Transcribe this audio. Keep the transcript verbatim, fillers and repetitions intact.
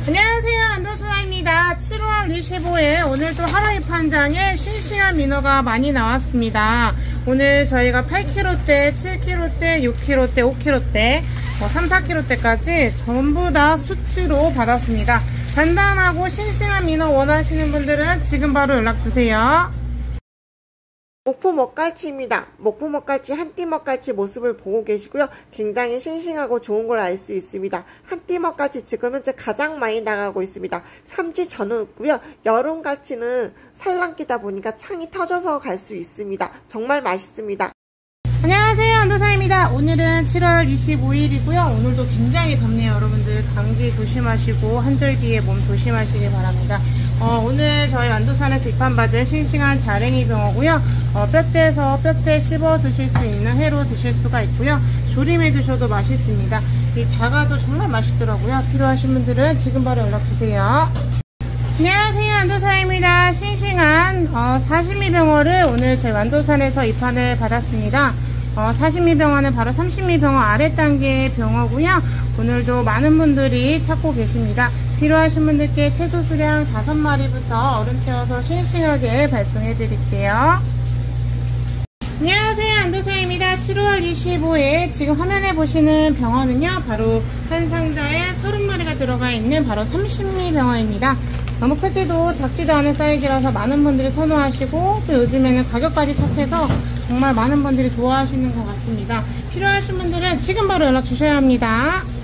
안녕하세요, 안도수아입니다. 칠월 이십오일 오늘도 하루잎 한 장에 싱싱한 민어가 많이 나왔습니다. 오늘 저희가 팔 킬로그램대, 칠 킬로그램대, 육 킬로그램대, 오 킬로그램대, 뭐 삼, 사 킬로그램대까지 전부 다 수치로 받았습니다. 단단하고 싱싱한 민어 원하시는 분들은 지금 바로 연락주세요. 목포 먹갈치입니다. 목포 먹갈치, 한띠 먹갈치 모습을 보고 계시고요. 굉장히 싱싱하고 좋은 걸 알 수 있습니다. 한띠 먹갈치 지금 현재 가장 많이 나가고 있습니다. 삼지 전후고요. 여름갈치는 살랑기다 보니까 창이 터져서 갈 수 있습니다. 정말 맛있습니다. 안녕하세요, 안도사입니다. 오늘은 칠월 이십오일이고요. 오늘도 굉장히 덥네요. 여러분들 감기 조심하시고 한절기에 몸 조심하시기 바랍니다. 어, 오늘 저희 안도산에서 입판받은 싱싱한 자랭이 병어고요. 어, 뼈째에서 뼈째 씹어 드실 수 있는 회로 드실 수가 있고요. 조림해 드셔도 맛있습니다. 이 자가도 정말 맛있더라고요. 필요하신 분들은 지금 바로 연락주세요. 안녕하세요, 안도사입니다. 싱싱한 어, 사시미 병어를 오늘 저희 완도산에서 입판을 받았습니다. 어, 사시미 병어는 바로 삼십미 병어 아래 단계의 병어고요. 오늘도 많은 분들이 찾고 계십니다. 필요하신 분들께 채소 수량 다섯 마리부터 얼음 채워서 싱싱하게 발송해 드릴게요. 안녕하세요, 안도사입니다. 칠월 이십오일 지금 화면에 보시는 병어는요, 바로 한 상자에 서른 마리가 들어가 있는 바로 삼십미 병어입니다. 너무 크지도 작지도 않은 사이즈라서 많은 분들이 선호하시고, 또 요즘에는 가격까지 착해서 정말 많은 분들이 좋아하시는 것 같습니다. 필요하신 분들은 지금 바로 연락 주셔야 합니다.